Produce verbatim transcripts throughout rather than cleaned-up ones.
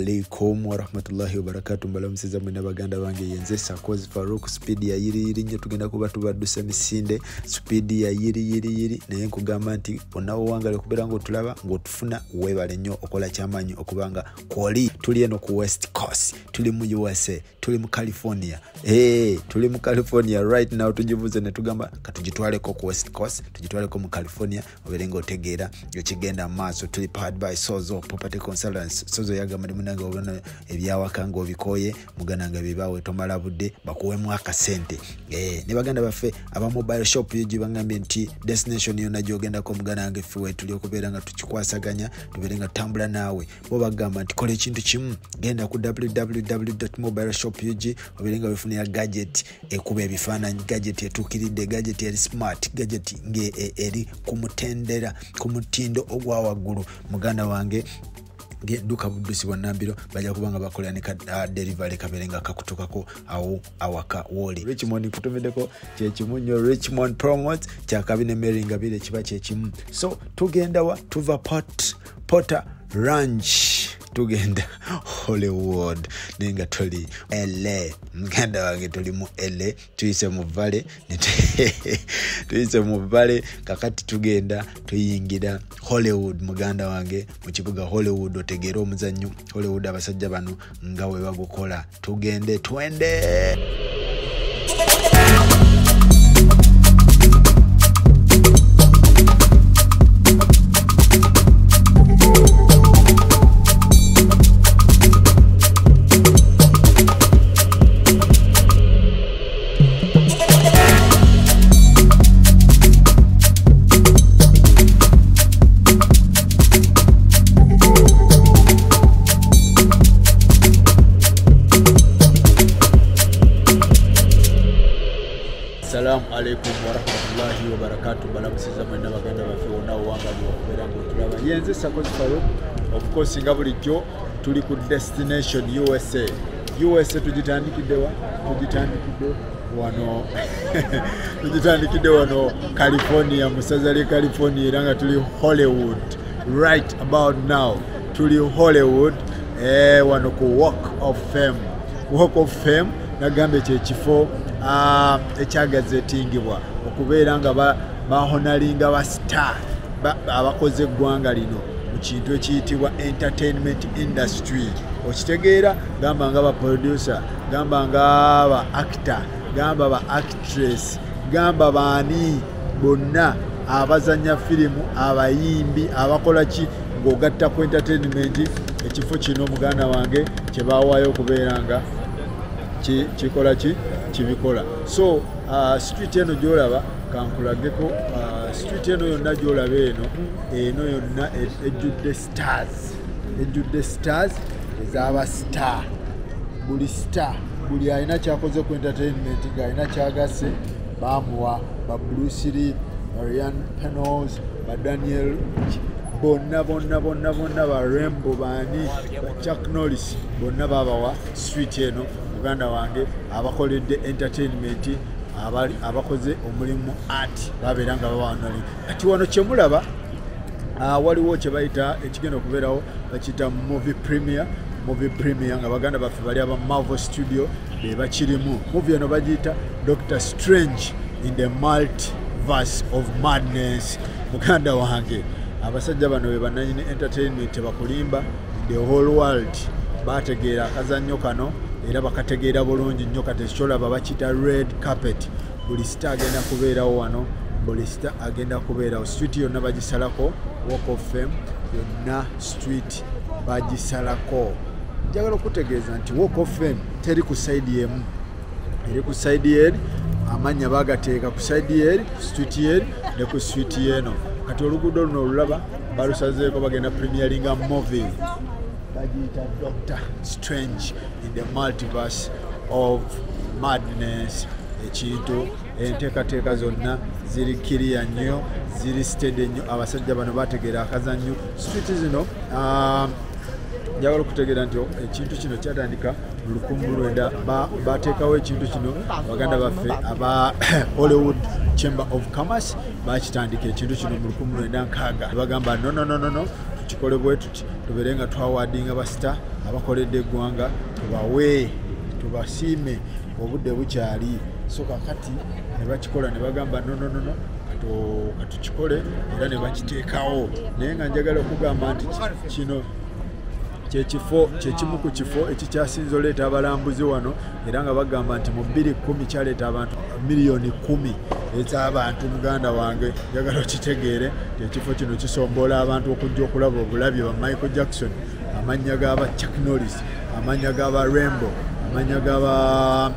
alaikum wa rahmatullahi wa barakatuh. Mbalamusiza mwena baganda bange yenze Sakozi Farouk. Speed ya yiri yiri nyo tugenda kuba tubaddusa misinde. Speed ya yiri yiri yiri naye nkugamba nti onawo wangale kubera ngo tulaba ngo tufuna webale nnyo okola kyamanyi okubanga kwoli tuli eno ku West Coast, tuli mu U S A, tuli mu California. Eh, tuli mu California right now. Tujivuze ne tugamba katujitwaleko ku West Coast, tujitwaleko mu California oberengo otegeera yo kigenda maaso. Tuli powered by Sozo Property Consultants. Sozo yagamba munanga obona ebyawakanga obikoye mugananga bibawe tomala budde bakuwemu akasente. Eh, ne baganda baffe aba mobile shop yiji bangambye nti destination yona jogenda ko mugananga fiwe tuli okubeera nga tukikwasaganya tuberenga tambula nawe. Bo bagamba nti kole ekintu kimu genda ku w w w dot mobile shop yiji oberenga bifuna ya gadget ekuba ebifaananyi, gadget etukiridde, gadget eri smart, gadget nge e, eri kumutendera kumutindo ogwa waggulu. Muganda wange duka budusi wanambiro baja kubanga bakolera ne uh, delivery kaberenga kakutokako au awaka woli. Richmond kutomedeko kye kimunyo Richmond promote kya kabine meringa bile kiba kye kimu. So tugenda wa tuva pot Potter Ranch, tugenda Hollywood nenga tuli L A. Muganda wange tuli mu L A, tuyise mu Valley tuyise mu Valley kakati tugenda tuyingira Hollywood. Muganda wange mu kibuga Hollywood otegera omuzannyo Hollywood abasajja bano nga we bagukola. Tugende twende. Assalamu alaikum wa rahmatullahi wa barakatuh. Balamusiza mwena baganda baffe wonna wangali okubeera ngo tulaba yenze Sakozi Farouk. Of course nga bulijjo tuli ku destination U S A. U S A tugitandikidde wa tugitandikidde wano tugitandikidde wano California, musazali California, era nga tuli Hollywood right about now. Tuli Hollywood eh wano ku Walk of Fame. Walk of Fame nagambe kye kifo ah uh, ekyagazetingibwa okubeera nga ba bahonalinga ba star abakoze eggwanga lino mu kintu ekiyitibwa entertainment industry. Okitegeera gamba nga ba producer, gamba nga ba actor, gamba ba actress, gamba baani bonna abazanya filimu, abayimbi, abakola ki ng'ogatta ku entertainment. Ekifo kino muganda wange kye bawaayo okubeera nga kikola ki kibikola. So uh, street eno gyolaba kankulageko uh, street eno yonna gyolaba eno eno yonna ejjudde stars, ejjudde stars ezaba star. Buli star buli alina kyakoze ku entertainment nga alina kyagasse bamuwa ba Bruce Lee, Ryan Reynolds, ba Daniel bonna bonna bonna bonna ba Rembo bani ba Chuck Norris bonna babawa street eno muganda wange abakoledde entertainment abali abakoze omulimu art baberanga bawanali. Ati wano kyemulaba uh, waliwo kye bayita ekigenda okubeerawo bakita movie premiere. Movie premiere nga baganda baffe bali aba Marvel Studio be bakirimu. Movie eno bagiyita Doctor Strange in the Multiverse of Madness. Muganda wange abasajja bano be bananyini entertainment bakulimba the whole world bategeera akazannyo kano era bakategeera bulungi nnyo. Kati ekyolaba bakita red carpet. Buli star agenda kubeerawo wano, buli star agenda kubeerawo. Street yonna bagisalako Walk of Fame yonna street bagisalako. Njagala okutegeeza nti Walk of Fame teri ku side emu, eri ku side eri amanya bagateeka ku side eri ku street eri ne ku street eno. Kati oluguudo luno olulaba balusazeeko bagenda premieringa movie bagiyita Doctor Strange in the Multiverse of Madness. Ekintu enteekateeka zonna ziri kiriya nnyo, ziri steady nnyo. Abasajja bano bategeera akazannyo. Street zino uh, njagala okutegeera nti ekintu kino kyatandika mu lukumi lwenda bateekawo ekintu kino baganda baffe aba Hollywood Chamber of Commerce bakitandika ekintu kino mu lukumi lwenda nkaaga. Bagamba no no no no no tukikole bwe tuti tubeere nga twawadinga basita abakoledde eggwanga tubawe tubasiime obudde bukyali so kakati ne bakikola ne bagamba no no no no katukikole era ne bakiteekawo naye nga njagala okugamba nti kino kyekifo kyekimu ku kifo ekikyasinze oleeta abalambuzi wano era nga bagamba nti mu bbiri kumi kyaleeta abantu miliyoni kumi ez'abantu muganda wange njagala okitegeere ekifo kino kisomboola abantu okujja okulaba obulabi ba Michael Jackson amannya g'aba Chuck Norris amannya g'aba Rainbow amannya g'aba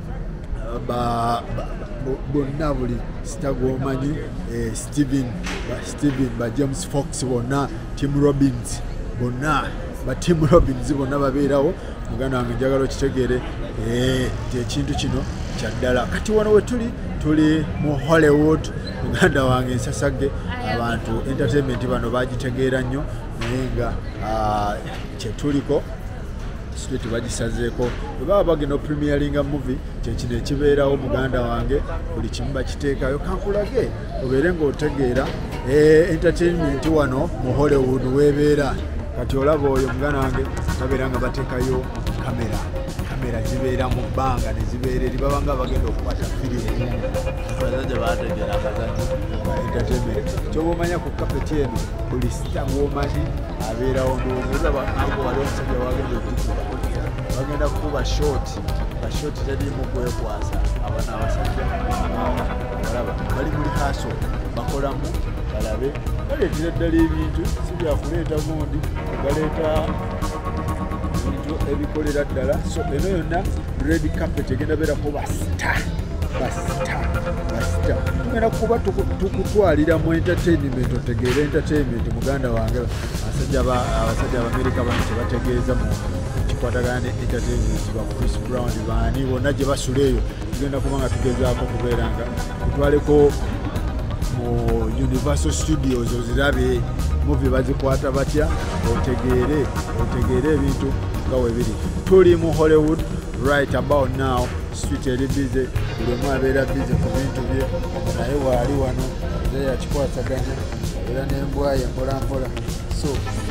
bonna buli sita gwomanyi Steven ba Steven ba James Fox bonna Tim Robbins bonna ba Tim Robbins bonna babeerawo muganda wange njagala okitegeere ekintu kino kyaddala kati wano we tuli tuli mu Hollywood muganda wange nsasage abantu entertainment bano bagitegeera nnyo naye nga kyetuliko street bagisazeeko bwe baba bagenda premieringa movie kyekino ekibeerawo muganda wange buli kimu bakiteekayo kankulage obeere ng'otegeera entertainment wano mu Hollywood weebeera kati olaba oyo muganda wange babeera nga bateekayo kamera kamera zibeera mu bbanga ne zibeera eri baba nga bagenda okukwata firimu abazajja bategeera abazajja ba entertainment kyoba omanya ku kapeti eno buli sita gwomanyi abeerawo ndowooza olaba nabo wali omusajja wagenda okikuba bagenda kukuba short ba short terimu kwekwasa abana abasajja balaba bali muri haso bakolamu balabe baleetera ddala ebintu si byakuleeta gundi baleeta ebintu ebikolera ddala so eno yonna red carpet egenda beerako basita basita basita tugenda kuba tukutwalira mu entertainment otegeera entertainment muganda wange abasajja abamerika bano kyebategeeza mu kikwatagana ne entertainment ba Chris Brown baani bonna gye basula eyo tugenda kuba nga tugezaako kubeera nga tutwaleko mu Universal Studios ozirabe movie bazikwata batya otegeere otegeere ebintu nga webiri tuli mu Hollywood right about now street eri bize buli omu abeera bize ku bintu bye naye waali wano era yakikwataganya era n'embwaye mpola mpola so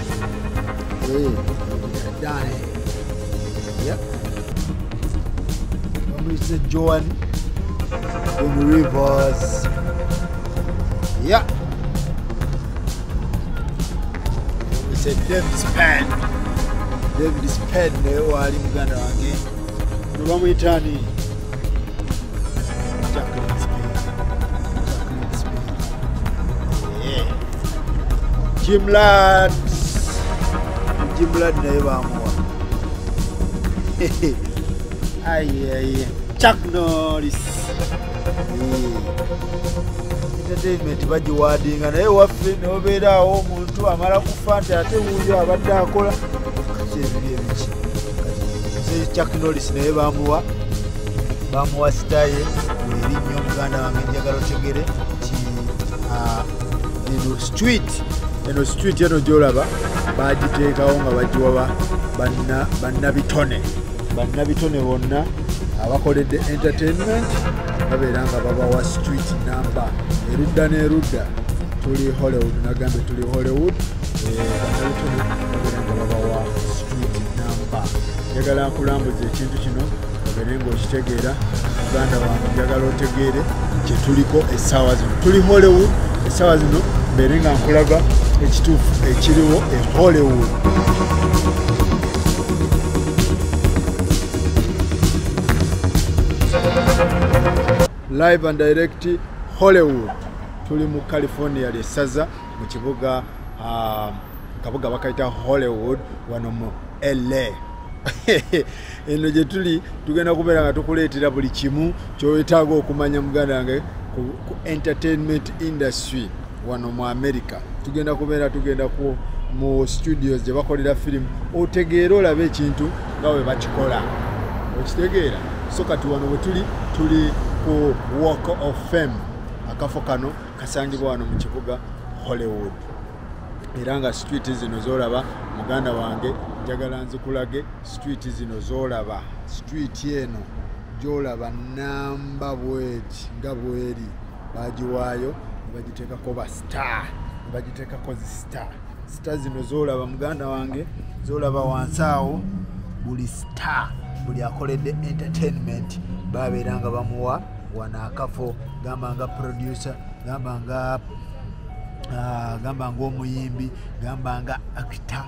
dane yep Mister Joan in Rivers yeah we said David Span David Span naye waali muganda wange nobamuyitani Jacqueline Span Jacqueline Span yeah Jim Ladd Jim Ladd naye bamuwa aye aye Chuck Norris entertainment bagiwadinga naye waffe nobeeraawo omuntu amala kufa nti ate wuuyo abadde akola kyebiri ebiki Chuck Norris naye bamuwa bamuwa sitaye eri nnyo muganda wange njagala otegere ti eno street eno street eno gyolaba bagiteekawo nga bagiwa bannabitone bannabitone bonna abakoledde entertainment babeera nga babawa street number erudda n'erudda tuli Hollywood nagambe tuli Hollywood bannabitone babeera nga babawa street number njagala nkulambuza ekintu kino obeere ng'okitegeera muganda wange njagala otegeere kye tuliko essaawa zino tuli Hollywood essaawa zino mbeere nga nkulaga ekituufu ekiriwo e Hollywood live and direct Hollywood tuli mu California lyesaza mu kibuga kabuga bakayita Hollywood wano mu L A eno gye tuli tugenda kubeera nga tukuleetera buli kimu kyowetaaga okumanya muganda wange ku entertainment industry wano mu America tugenda kubeera tugenda ku mu studios gye bakolera firimu otegeera olabe ekintu nga bwe bakikola okitegeera so kati wano we tuli tuli ku Walk of Fame akafo kano kasangibwa wano mu kibuga Hollywood era nga street zino zolaba muganda wange njagala nzikulage street zino zolaba street eno gyolaba namba bweti nga bweri bagiwaayo bagiteekako ba star bagiteekako zi star star zino zolaba muganda wange zolaba wansi awo buli star buli akoledde entertainment babeeranga bamuwa wana akafo gamba nga producer gamba nga uh, gamba nga omuyimbi gamba nga actor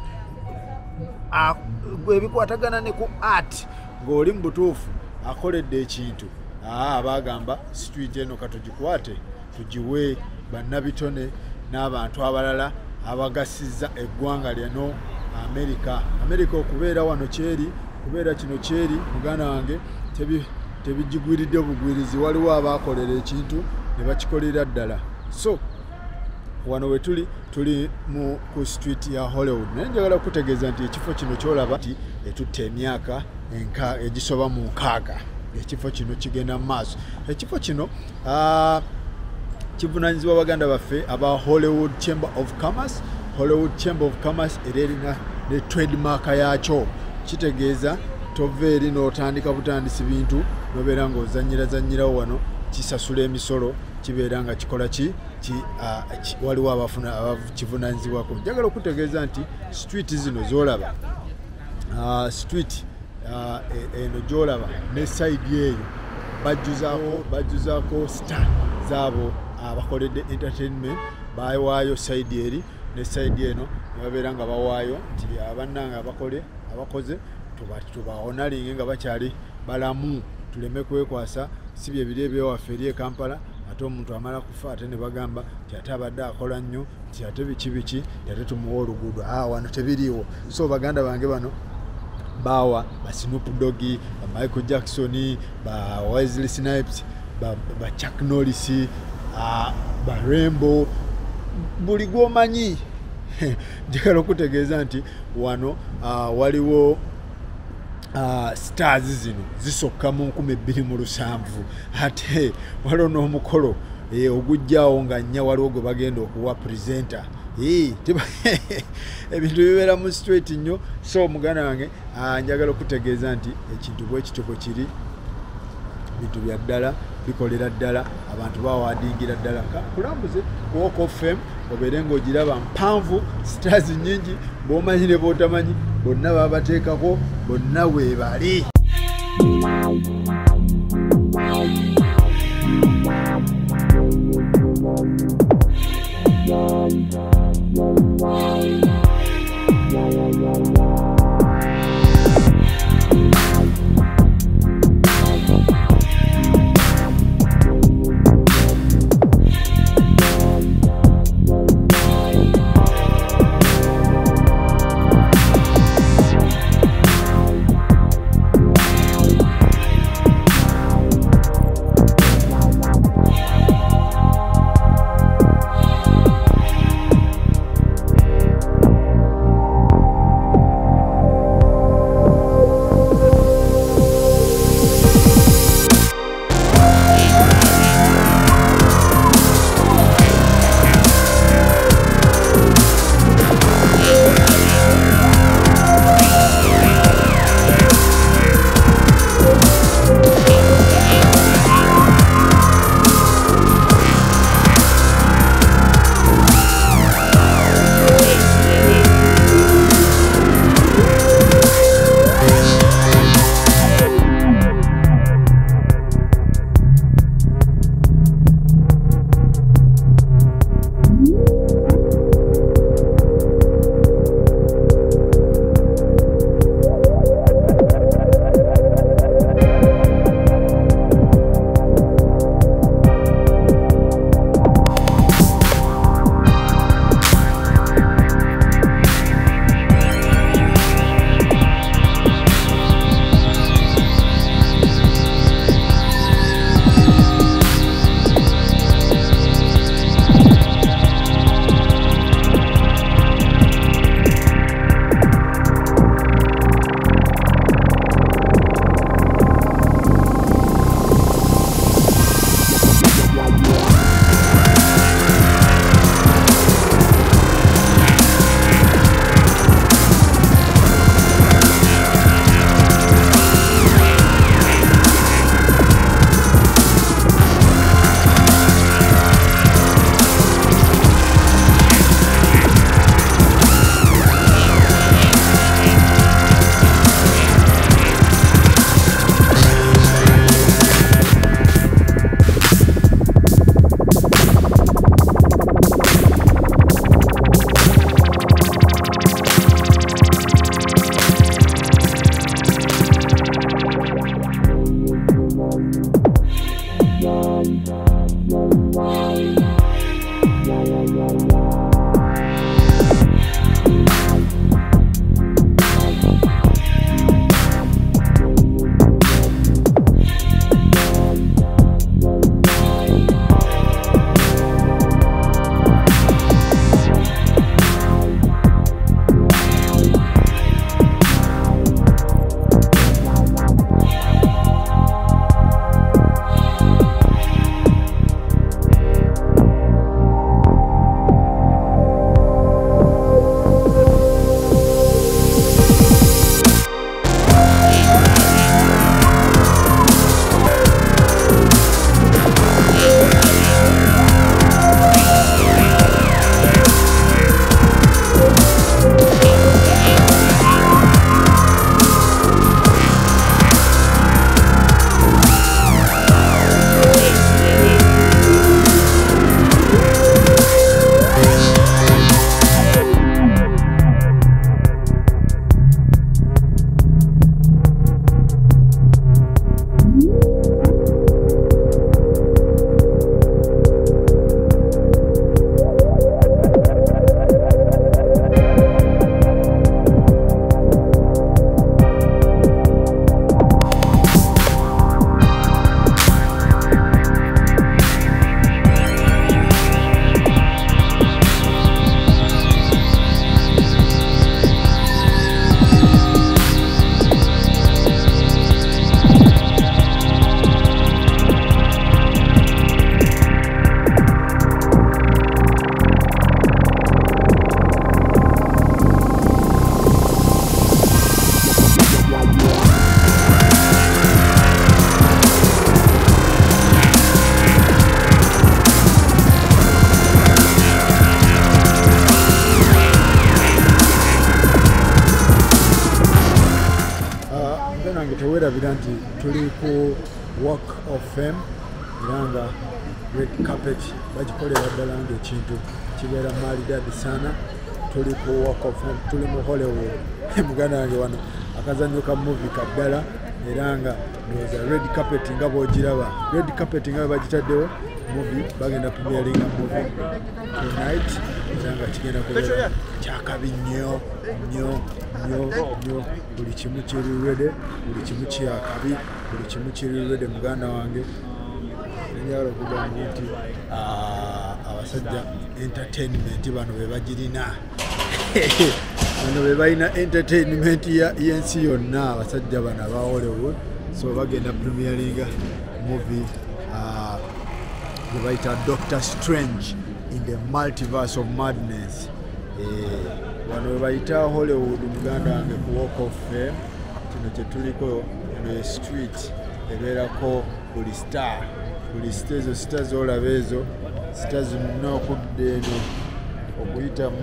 uh, ebikwatagana ne ku art ng'oli mu butuufu akoledde ekintu aa bagamba street eno katugikwate tugiwe bannabitone n'abantu abalala abagasiza eggwanga lyano America. America okubeera wano kyeri kubeera kino kyeri muganda wange tebi tebigigwiridde bugwirizi waliwo abakolera ekintu ne bakikolera ddala. So wano we tuli tuli mu ku street ya Hollywood. Naye njagala kutegeeza nti ekifo kino kyolaba nti etutte emyaka enka egisoba mu nkaaga. Ekifo kino kigenda mu maaso. Ekifo kino uh, kivunaanyizibwa baganda baffe aba Hollywood Chamber of Commerce. Hollywood Chamber of Commerce erina ne trademark yaakyo. Kitegeeza tova eri n'otandika butandisi bintu nobeera ng'ozannyira zannyirawo wano kisasula emisolo kibeera nga kikola ki ki uh, waliwo abafuna abakivunaanyizibwako. Njagala okutegeeza nti street zino z'olaba uh, street uh, eno gy'olaba ne side eyo bajjuzaako bajjuzaako star zaabo abakoledde uh, entertainment bawaayo side eri ne side eno babeera nga bawaayo nti abannanga abakole abakoze tubaonalinge nga bakyali balamu tuleme kwekwasa si bye biri ebyewaffe eri e Kampala ate omuntu amala kufa ate ne bagamba nti ate abadde akola nnyo nti ate biki biki ate tumuwa oluguudo. Ah, wano tebiriiwo. So baganda bange bano bawa ba Snoop Dogg, ba Michael Jackson, ba Wesley Snipes, ba, ba Chuck Norris, uh, ba Rainbow, buli gwomanyi. Njagala okutegeeza nti wano uh, waliwo uh, stars zino zisokka mu nkumi bbiri mu lusanvu ate waliwo n'omukolo e, ogujjawo nga nnya waliwo gwe bagenda okuwa presenter. E, ebintu bibeera mu straight nnyo. So muganda wange uh, njagala okutegeeza nti ekintu bwe kityo bwe kiri bintu bya ddala bikolera ddala abantu bawadingira ddala kulambuze Walk of Fame obeere ng'ogiraba mpanvu stars nnyingi b'omanyi ne b'otamanyi bonna babateekako bonna weebali. Walk of Fame iranga red carpet bagikolera ddala ng'ekintu kibeera maridadi sana. Tuli ku Walk of Fame, tuli mu Hollywood muganda wange wano akazannyo ka movie kaddala era nga ndowooza red carpet nga bw'ogiraba red carpet nga bagitaddewo movie bagenda premieringa movie tonight era nga kigenda kubeera kyakabi nnyo nnyo nnyo nnyo buli kimu kiri ready buli kimu kyakabi buli kimu kiri ready muganda wange njagala okugamba nti abasajja entertainment bano be bagirina bano be balina entertainment y'ensi yonna abasajja bano aba Hollywood so bagenda premieringa movie gye bayita Doctor Strange in the Multiverse of Madness. Bano be bayita Hollywood muganda wange ku Walk of Fame kino kye tuliko ne street ebeerako buli star buli star ezo star z'olaba ezo star zonna okudda eno okuyitamu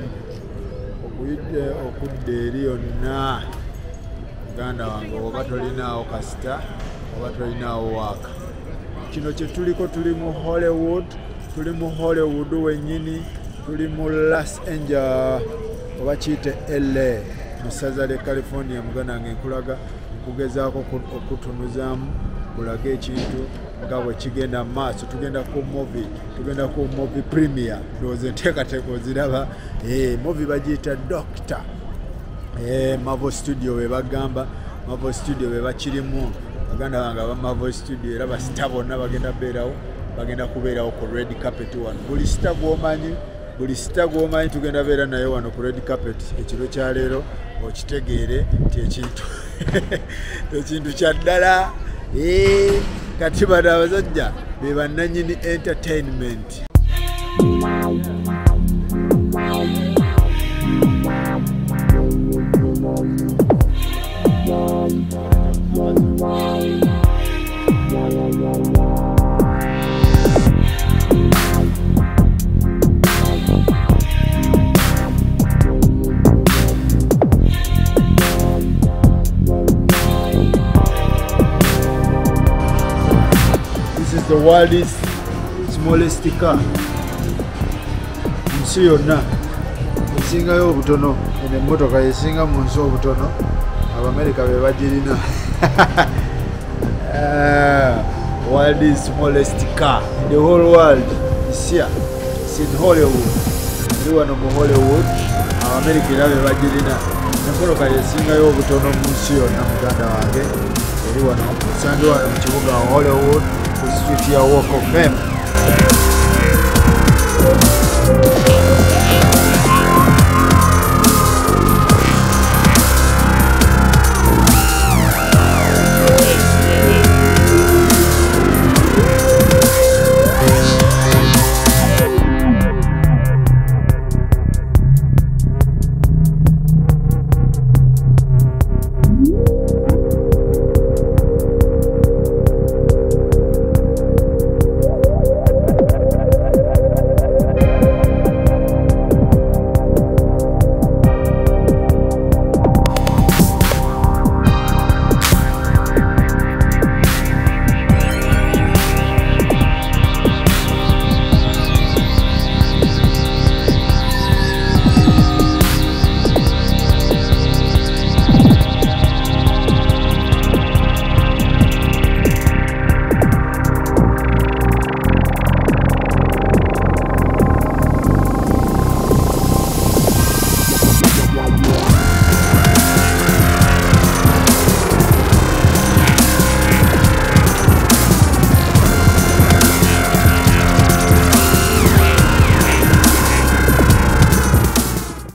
okudda eri yonna muganda wange oba tolinaawo kasita oba tolinaawo waaka. Kino kye tuliko tuli mu Hollywood tuli mu Hollywood wennyini tuli mu Los Angeles oba kiyite L A mu ssaza lya California muganda wange nkulaga okugezaako okutunuzaamu kulaga ekintu nga bwe kigenda mu maaso. Tugenda ku movie tugenda ku movie premier ndowooza enteekateeka oziraba movie bagiyita Doctor Marvel Studio be bagamba Marvel Studio be bakirimu baganda bange aba Marvel Studio era basita bonna bagenda beerawo bagenda kubeerawo ku red carpet wano buli sita gw'omanyi buli sita gw'omanyi tugenda beera naye wano ku red carpet ekiro kya leero okitegeere nti ekintu ekintu kya ddala kati bano abasajja be bannannyini entertainment. The world's smallest car. Nsi yonna esingayo obutono eno emmotoka esinga mu nsi obutono Abamerika be bagirina. World's smallest car in the whole world is here. It's in Hollywood. Ndi wano mu Hollywood Abamerika era be bagirina. Emmotoka esingayo obutono mu nsi yonna muganda wange eri wano musandi wano mu kibuga Hollywood. Street ya Walk of Fame.